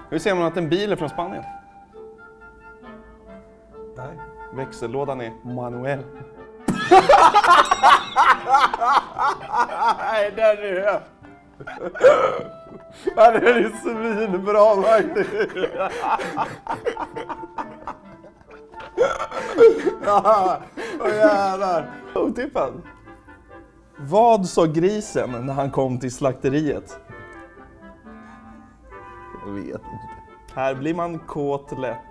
Hur ser man att en bil är från Spanien? Nej. Växellådan är manuell. Nej, den är... Ja, den är svinbra faktiskt. Åh jävlar. Otippad. Vad sa grisen när han kom till slakteriet? Jag vet inte. Här blir man kåt lätt.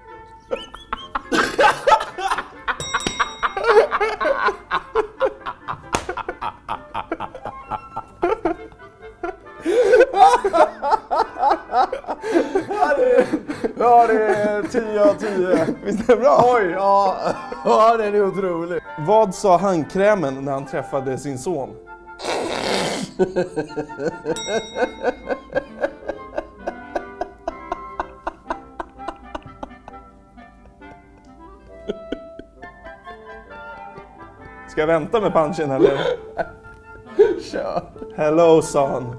Ja, det är 10 av 10. Visst är det bra? Oj, ja, det är otroligt. Vad sa handkrämen när han träffade sin son? Ska jag vänta med punchen eller? Kör. Hello son.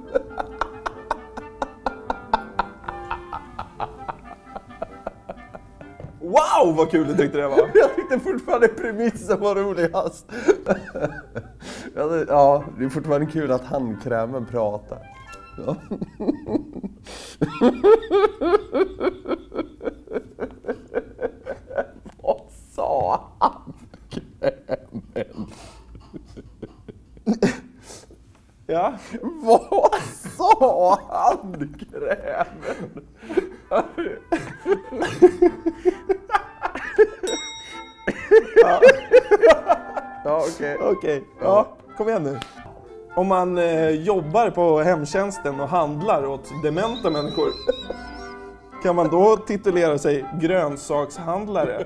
Wow, vad kul du tyckte det var. Jag tyckte fortfarande premissen var roligast. Ja, det är fortfarande kul att handkrämen pratar. Ja. Vad sa handkrämen? Ja. Vad sa handkrämen? Ja, Okej. Ja, kom igen nu. Om man jobbar på hemtjänsten och handlar åt dementa människor, kan man då titulera sig grönsakshandlare?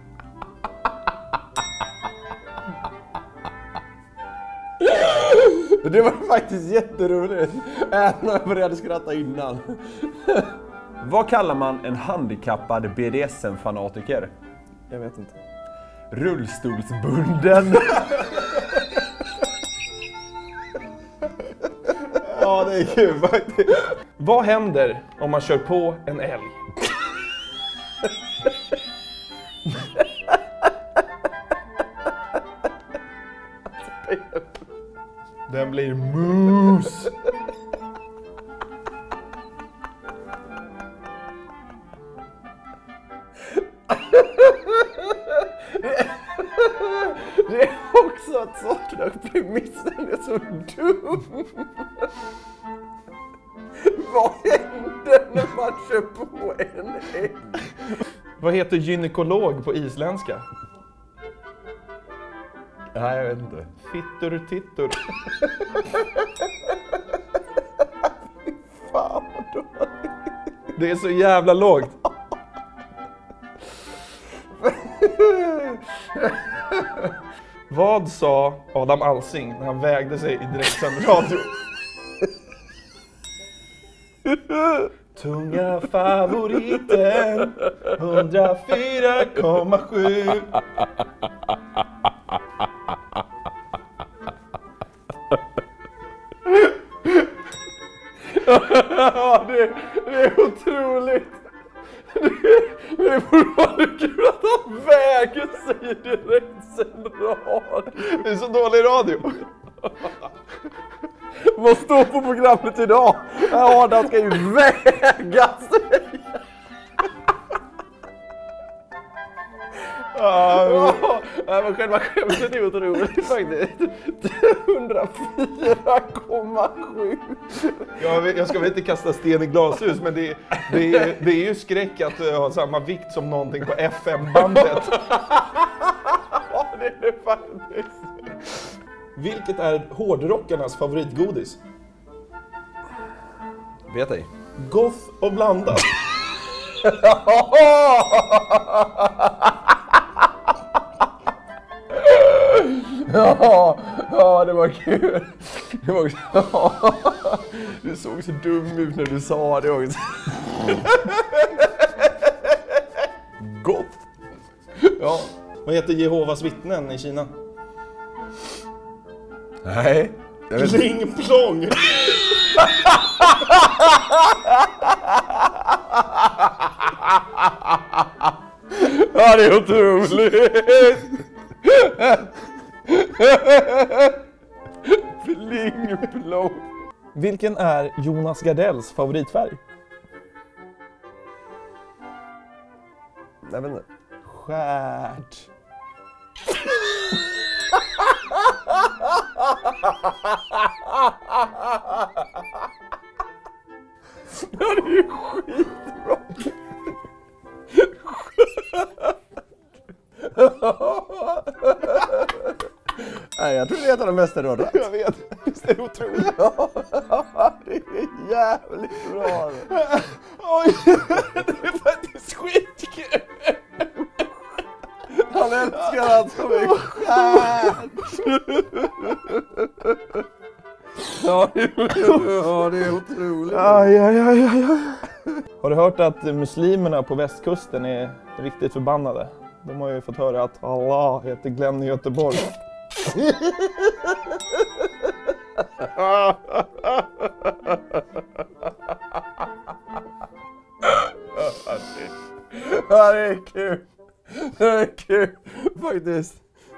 Det var faktiskt jätteroligt. Även om jag började skratta innan. Vad kallar man en handikappad BDSM-fanatiker? Jag vet inte. Rullstolsbunden. Ja, det är kul faktiskt. Vad händer om man kör på en älg? Den blir mus. Det är också ett sånt där premissen är så dum. Vad händer när man kör på en ägg? Vad heter gynekolog på isländska? Nej, jag vet inte. Fittur tittur. Fan vad dåligt. Det är så jävla lågt. Vad sa Adam Alsing när han vägde sig i direktsänd radio? Tunga favoriten 104,7. Ja, det är otroligt. Det är fortfarande kul att han väger sig direkt sen rad. Det är så dålig radio. Vad står på programmet idag? Ja, han ska ju väga sig. Ja, men själva skämtet är otroligt faktiskt. 104,7. Jag ska väl inte kasta sten i glashus, men det är ju skräck att ha samma vikt som någonting på FM-bandet. Ja, det är det faktiskt. Vilket är hårdrockarnas favoritgodis? Vet ej. Goth och blandat. Ja, det var kul. Det var också, du såg så dum ut när du sa det också. Gott. Ja. Vad heter Jehovas vittnen i Kina? Nej. Pling plong. det är otroligt. Flingblå. Vilken är Jonas Gardells favoritfärg? Jag vet inte. Stjärt. Ja, det är ju skitbra. Nej, jag tror det är ett av de bästa råden. Jag vet, visst är det otroligt? Ja, det är jävligt bra. Oj, det är faktiskt skitkul. Han älskar allt som är skärt. Ja, det är otroligt. Aj. Har du hört att muslimerna på västkusten är riktigt förbannade? De har ju fått höra att Allah heter Glenn i Göteborg. Ja, det är kul. Det är kul, faktiskt.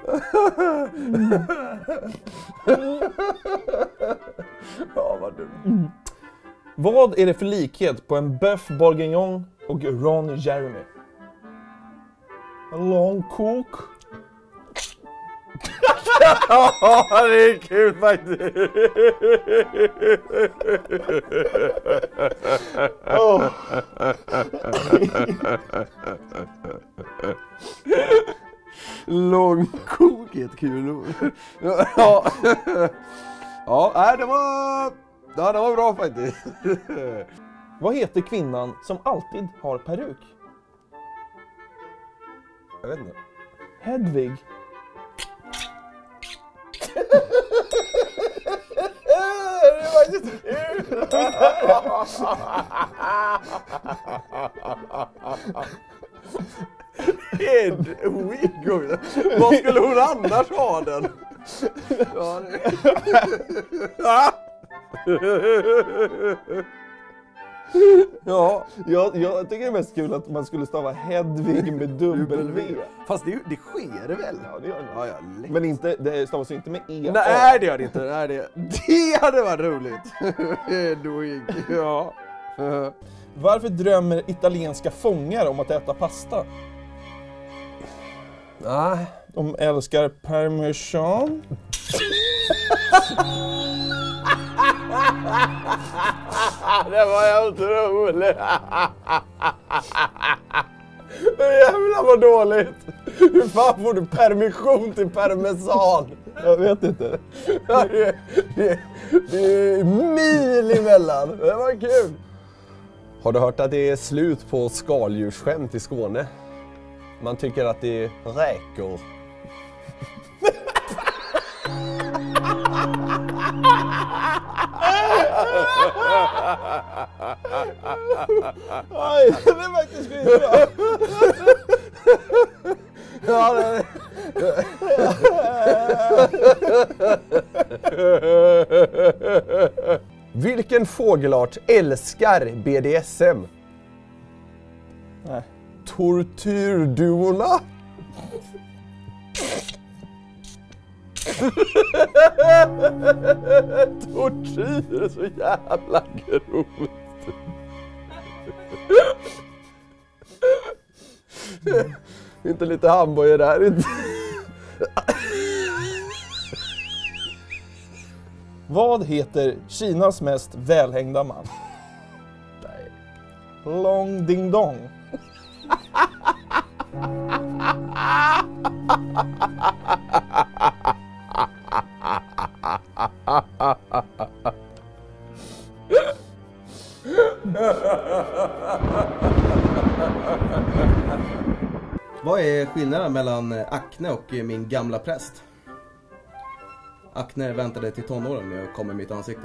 Ja, vad dumt. Vad är det för likhet på en bœuf bourguignon och Ron Jeremy? En long cook. Ja, det är kul faktiskt. Lång kok är ett kul ord. Ja. Ja, nej, det var bra faktiskt. Vad heter kvinnan som alltid har peruk? Jag vet inte. Hedvig. Det var faktiskt kul. Hedvig. Vad skulle hon annars ha den? Ja. Jag tycker det är mest kul att man skulle stava Hedvig med W. Fast det sker det väl? Ja, det gör det. Ja, lätt. Men inte, det stavas ju inte med E. Nej, det gör det inte. Nej, det hade varit roligt. Hedvig, ja. Varför drömmer italienska fångar om att äta pasta? Nej. De älskar parmesan. Det var jag otroligt. Jävlar vad dåligt. Hur fan får du permission till parmesan? Jag vet inte. Det är mil emellan. Det var kul. Har du hört att det är slut på skaldjursskämt i Skåne? Man tycker att det räcker. Aj, det är faktiskt skitbra. Ja, det Vilken fågelart älskar BDSM? Nej. Tortyrduorna? Tortyr är så jävla grovt. Inte lite hamburgare där inte. Vad heter Kinas mest välhängda man? Nej. Long Ding Dong. Vad är skillnaden mellan Acne och min gamla präst? Acne väntade till tonåren med att komma i mitt ansikte.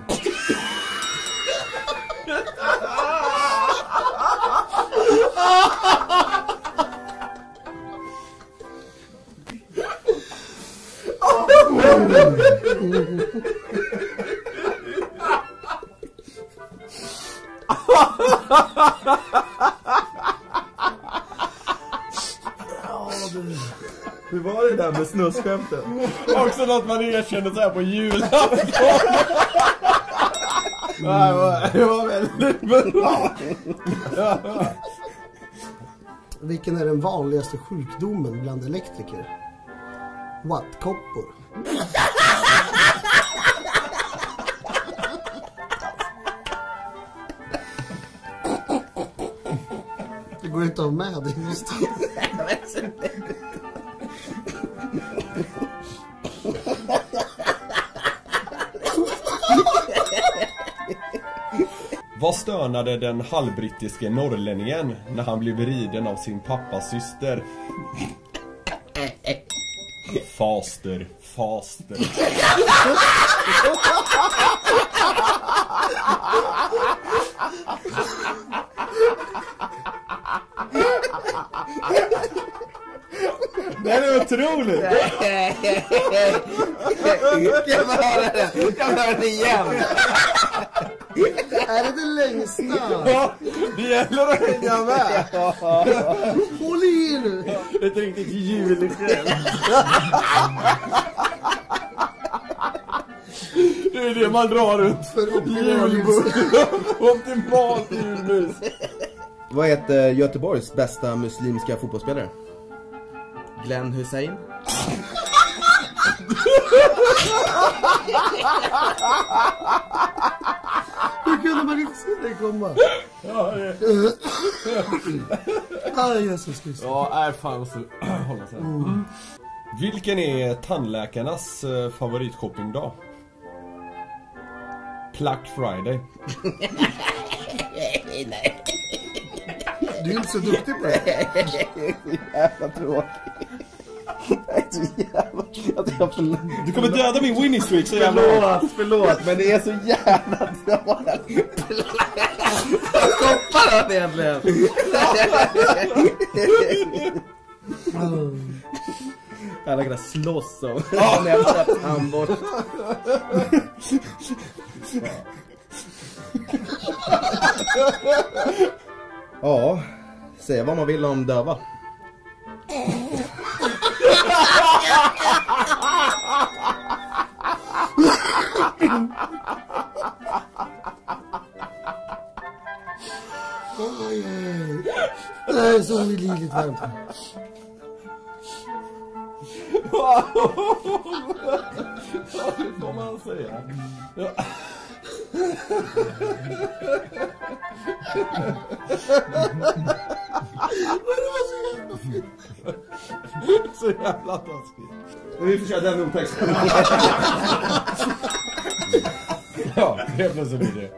med snuskskämten. Också något man erkänner så här på julafton. Det var väldigt bra. Vilken är den vanligaste sjukdomen bland elektriker? Wattkoppor. Det går inte att ha med det just. Vad stönade den halvbrittiske norrlänningen när han blev riden av sin pappas syster? Faster. Det är otroligt! Kan man höra det igen? Är det längsta? Ja, det gäller att hänga med. Håll i nu! Ett riktigt julskäl. Det är det man drar runt För optimalt julmus. Vad heter Göteborgs bästa muslimska fotbollsspelare? Glenn Hussein. Hur kunde man inte se det komma? Jesus Kristus. Ja, fan måste hålla sig. Vilken är tandläkarnas favoritshoppingdag? Black Friday. Nej. Du är inte så duktig på det. Jävla tråkigt. Det är så jävla... Du kommer döda min winning streak så jävla. Förlåt, men det är så jävla dåligt. Vad stoppar han egentligen? Alla kan slåss om. Han bort. Ja, säga vad man vill om döva. Det är så livligt varmt. Ja, det får man säga. Ja. Så jävla taskigt. Vi får köra den ordtexten. Ja, det blir så blir det.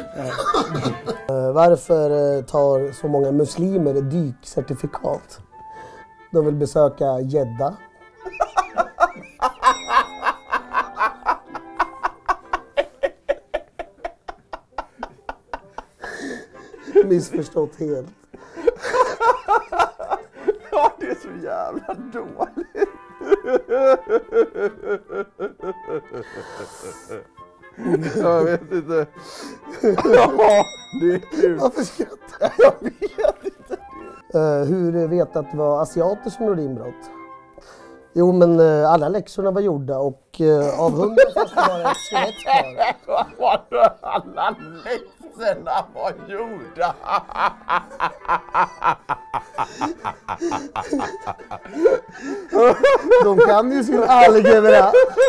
Varför tar så många muslimer dykcertifikat? De vill besöka Jeddah. Missförstått helt. Ja, det är så jävla dåligt. Jag vet inte. Ja, det är kul. Varför skrattar Jag vet inte. Hur vet att det var asiater som gjorde inbrott? Jo, men alla läxorna var gjorda och av 100 fanns det bara ett skelett kvar. Alla läxorna var gjorda. De kan ju sin algebra.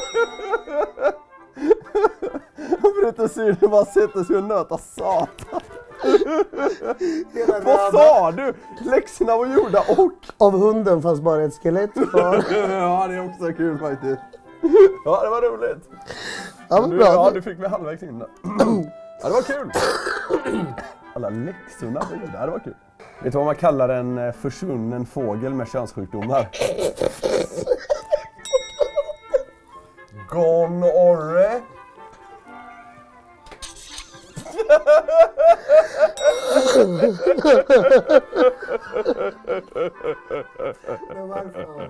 Förutom syrran bara sätter sig och nöta satan. Vad sa du? Läxorna var gjorda och... Av 100 fanns bara ett skelett kvar. Ja, det är också kul faktiskt. Ja, det var roligt. Ja, men bra. Ja, du fick mig halvvägs in där. Ja, det var kul. Alla läxorna var gjorda, det var kul. Vet du vad man kallar en försvunnen fågel med könssjukdomar? Gonorré. Men varför?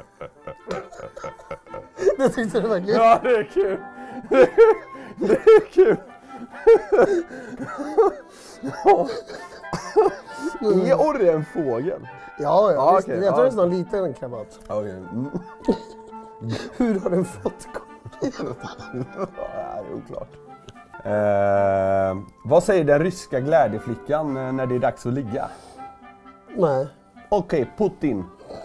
Det tyckte du var kul. Ja, det är kul. Det är kul. Eorre är en fågel. Ja, visst. okej, Jag tror det är en sån liten krabat. Okej. Hur har den fått gå? Ja, oklart. Vad säger den ryska glädjeflickan när det är dags att ligga? Nej. Okej, Putin.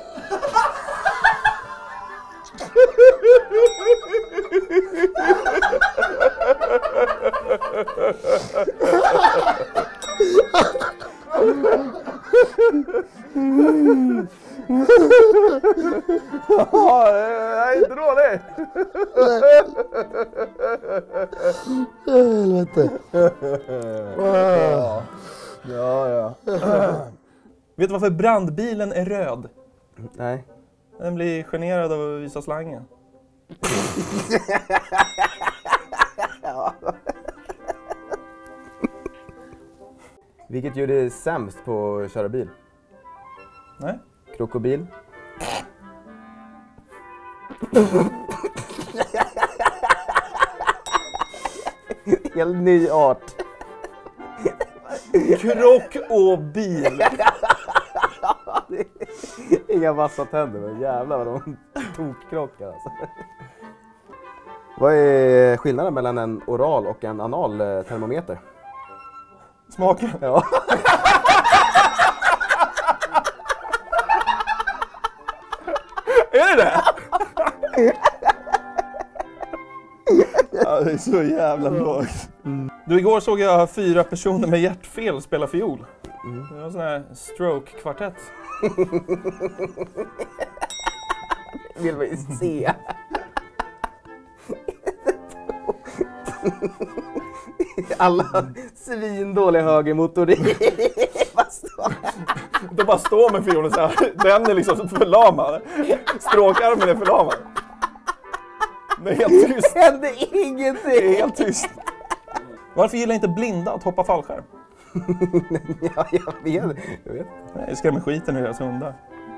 Ja, det är inte dåligt. Helvete. Ja. Vet du varför brandbilen är röd? Nej. Den blir generad av att visa slangen. Vilket gör det sämst på att köra bil? Nej? Krokodil. Helt ny art. Krock och bil. Inga vassa tänder, men jävlar vad de tokkrockar alltså. Vad är skillnaden mellan en oral och en anal termometer? Smaken. Ja. Är det det? Ja, det är så jävla lågt. Du, igår såg jag 4 personer med hjärtfel spela fiol. Det var en sån här stroke-kvartett. Vill man ju se. Alla svindåliga högermotorer. De bara står med fiolen så här. Den är liksom förlamad. Stråkarmen är förlamad. Det är helt tyst. Det hände ingenting. Det är helt tyst. Varför gillar inte blinda att hoppa fallskärm? Ja, jag vet. Nej, det skrämmer skiten ur deras hundar.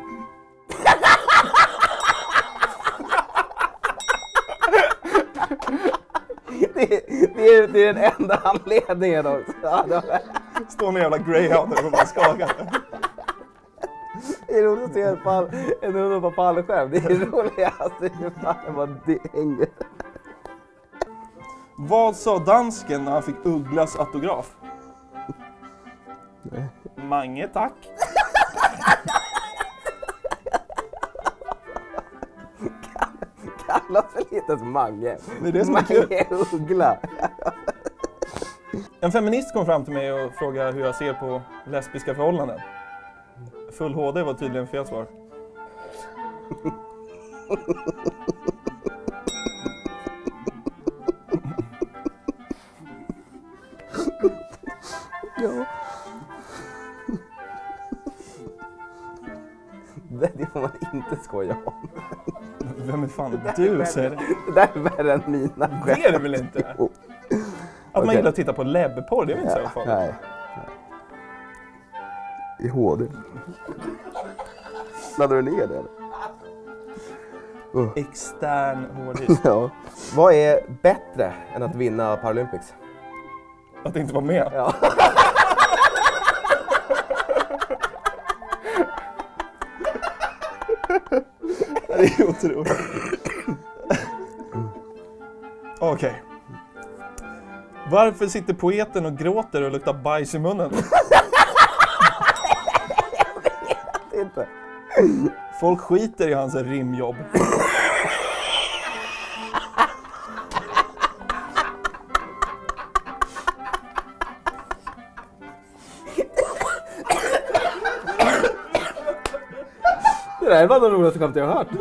Det är den enda anledningen också. Står med jävla greyhound och bara skakar. Det är roligt att se en hund på fallskärm. Det är roligast. Det hänger. Vad sa dansken när han fick Ugglas autograf? Mange tack. Kallas väl inte ens Mange. Det är det som är kul. Mange Uggla. En feminist kom fram till mig och frågade hur jag ser på lesbiska förhållanden. Full HD var tydligen fel svar. Ja. Det får man inte skoja om. Vem är fan du säger det? Det där är värre än mina skämt. Det är det väl inte? Att man gillar att titta på lebbporr, det är väl inte så farligt? Nej. I HD. Laddar du ner det eller? Extern hårddisk. Ja. Vad är bättre än att vinna Paralympics? Att inte vara med. Ja. Det är otroligt. Okej. Varför sitter poeten och gråter och luktar bajs i munnen? Inte. Folk skiter i hans rimjobb. Det där var det roligaste skämt jag har hört.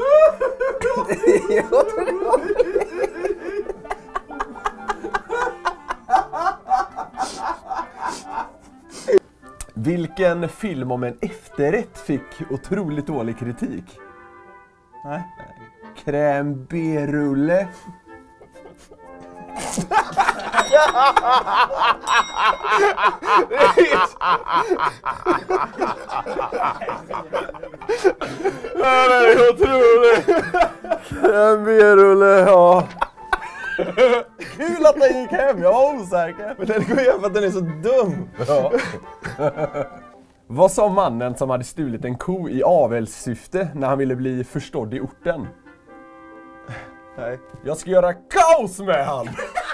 Vilken film om en efterrätt fick otroligt dålig kritik? Nej. Crème berulle. Det är otroligt. Crème berulle, ja. Kul att den gick hem, jag var osäker. Men den går igen för att den är så dum. Ja. Vad sa mannen som hade stulit en ko i avelssyfte när han ville bli förstådd i orten? Nej. Jag ska göra kaos med han!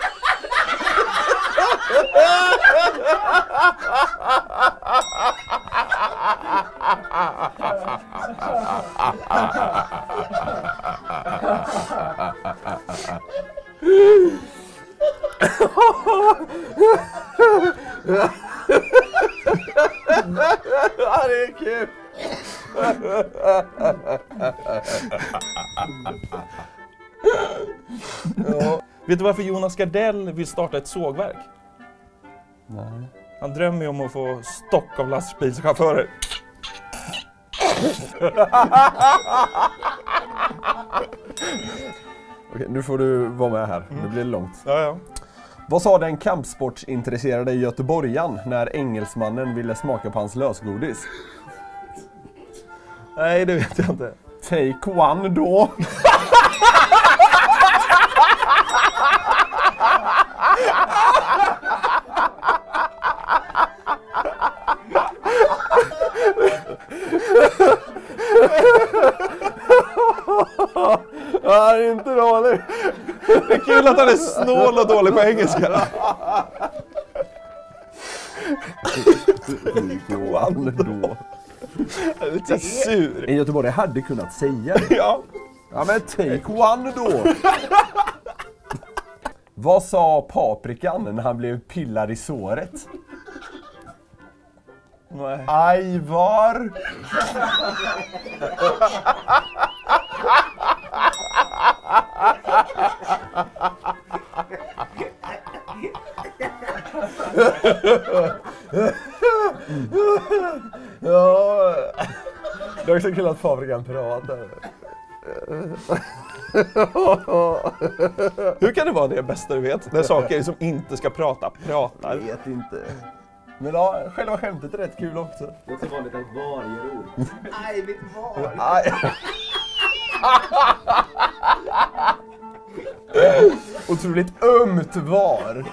Ja, det är kul! Ja. Vet du varför Jonas Gardell vill starta ett sågverk? Nej. Han drömmer ju om att få stock av lastbilschaufförer. Okej, nu får du vara med här. Nu blir det långt. Ja. Vad sa den kampsportsintresserade göteborgaren när engelsmannen ville smaka på hans lösgodis? Nej, det vet jag inte. Take one då! Ja, det är inte dåligt. Det är kul att han är snål och dålig på engelska. One då. Jag är lite sur. En göteborgare hade kunnat säga det. Ja. Ja, men take one då! Vad sa paprikan när han blev pillad i såret? Nej. Ajvar! Ja, det är också kul att paprikan pratar. Hur kan det vara det bästa du vet? När saker som inte ska pratar. Jag vet inte. Men ja, själva skämtet är rätt kul också. Det är så vanligt att varje ord. Aj, mitt var. Aj. Otroligt ömt var.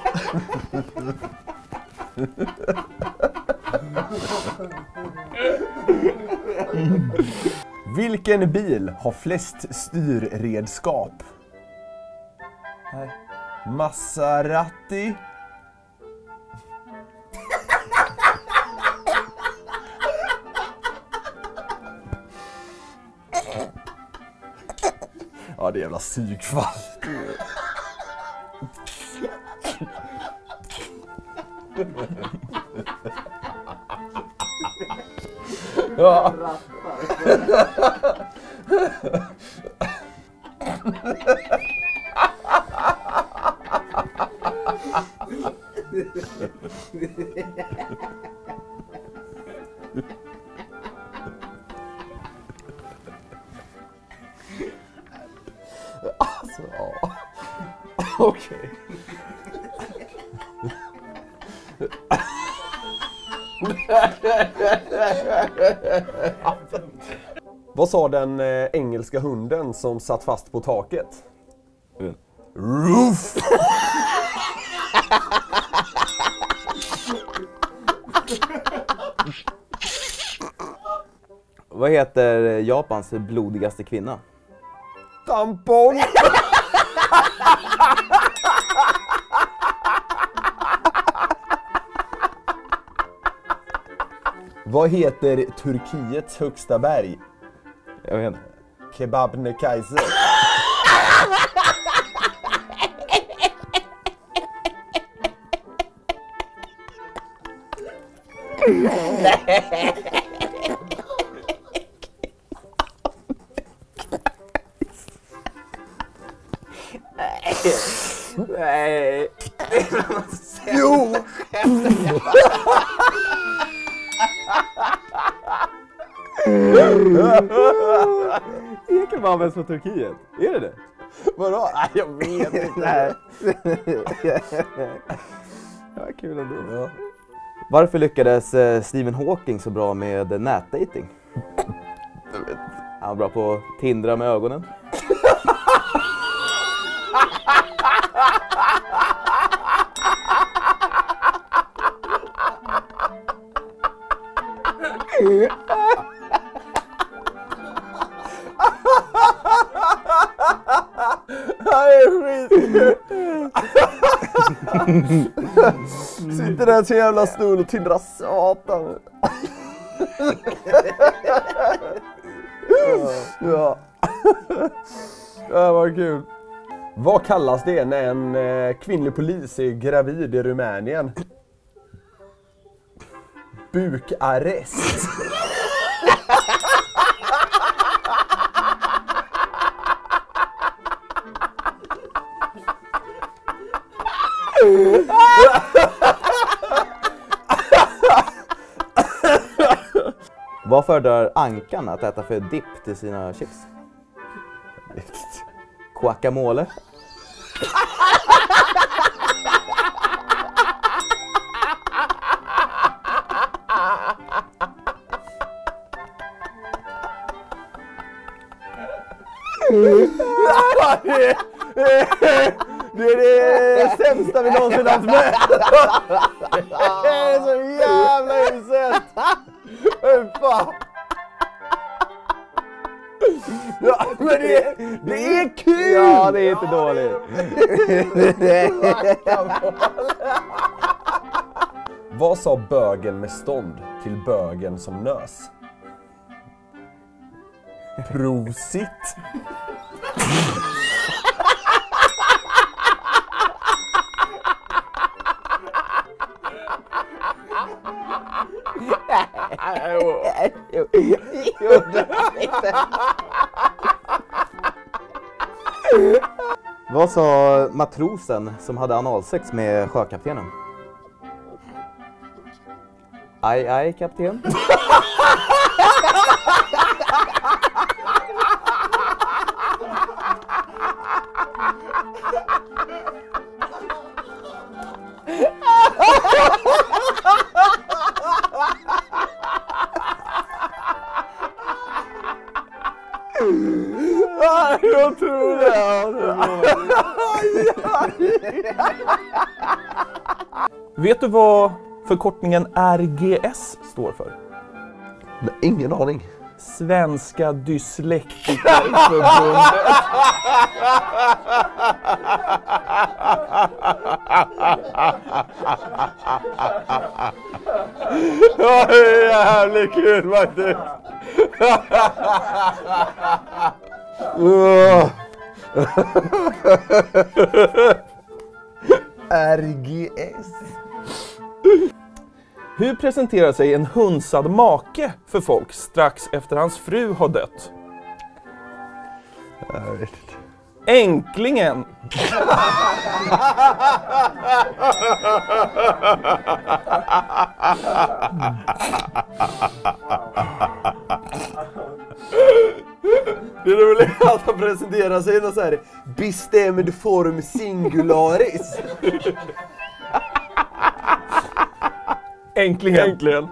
Vilken bil har flest styrredskap? Nej. Maserati. Ja, det är jävla psykfall. Ja. Alltså, ja. Okej. Vad sa den engelska hunden som satt fast på taket? Roof! Vad heter Japans blodigaste kvinna? Tampong! Vad heter Turkiets högsta berg? Jag vet inte. Kebabnekaise. Nej. Jo! Är kebaben från Turkiet? Är det? Vadå? Nej, jag vet inte. Det var kul ändå. Ja. Varför lyckades Stephen Hawking så bra med nätdating? Han var bra på att tindra med ögonen. Sitter där till jävla stol och tindrar satan. Ja. Ja, vad kul. Vad kallas det när en kvinnlig polis är gravid i Rumänien? Bukarrest. Vad föredrar ankan att äta för dipp till sina chips? Guacamole. Det är det sämsta vi någonsin haft med. Det är så jävla uselt. Fan. Ja, men det är kul! Ja, det är inte dåligt. Vad sa bögen med stånd till bögen som nös? Prosit! Vad sa matrosen som hade analsex med sjökaptenen? Aj, aj, kapten. Jag tror det. Vet du vad förkortningen RGS står för? Ingen aning. Svenska Dyslektikerförbundet. Ja, det är jävligt kul faktiskt. RGS. Hur presenterar sig en hunsad make för folk strax efter hans fru har dött? Jag vet inte. Änklingen! Det är roligt att han presenterar sig i någon så här bestämd form singularis. Änklingen! Äntligen.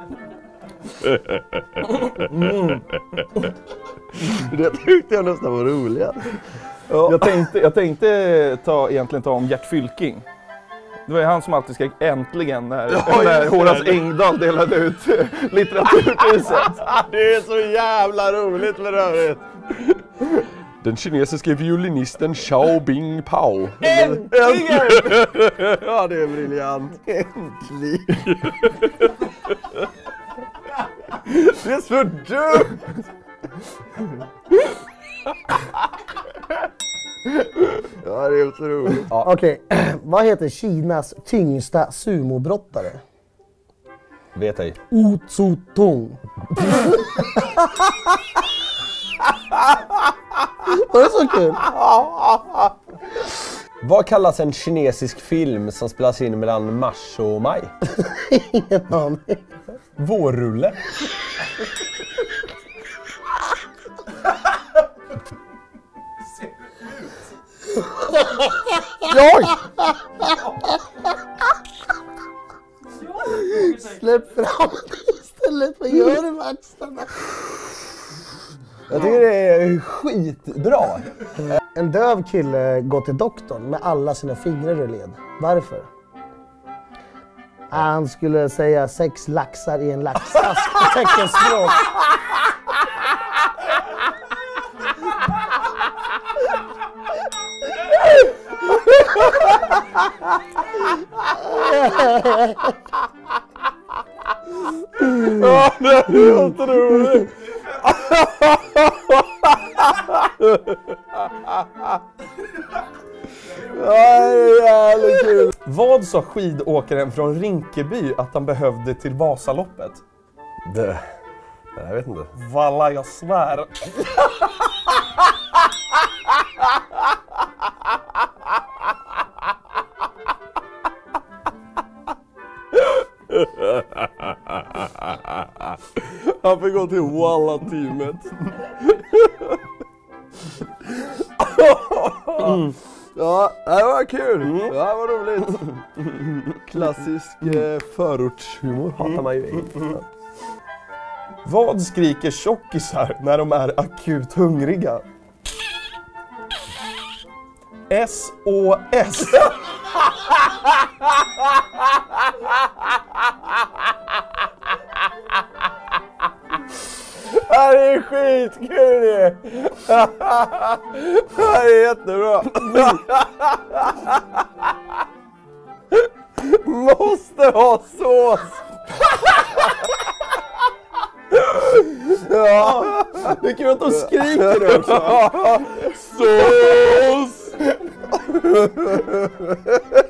Det tyckte jag nästan var roligt. Ja. Jag tänkte egentligen ta om Gert Fylking. Det var ju han som alltid skrek äntligen när Horace Engdahl delade ut litteraturpriset. Det är så jävla roligt för övrigt. Den kinesiske violinisten Xiao Bing Pao. Äntligen! Ja, det är briljant. Äntligen. Det är så dumt. Ja, det är så roligt. Ja. Okej, vad heter Kinas tyngsta sumobrottare? Vet ej. Otsutong. Var det så kul? Vad kallas en kinesisk film som spelas in mellan mars och maj? Ingen aning. Vårrulle. Oj! Släpp fram istället, vad gör du med axlarna? Jag tycker det är skitbra. En döv kille går till doktorn med alla sina fingrar ur led. Varför? Han skulle säga 6 laxar i en laxask på teckenspråk. Ja, det är otroligt! Jävligt kul! Vad sa skidåkaren från Rinkeby att han behövde till Vasaloppet? Jag vet inte. Valla, jag svär. Han fick gå till Walla-teamet. Ja, det var kul. Ja, det var roligt. Klassisk förortshumor hatar man ju. Vad skriker tjockisar när de är akut hungriga? SOS. Det är skitkul ju! Det är jättebra! Måste ha sås! Ja, Det är kul att de skriker det också. sås!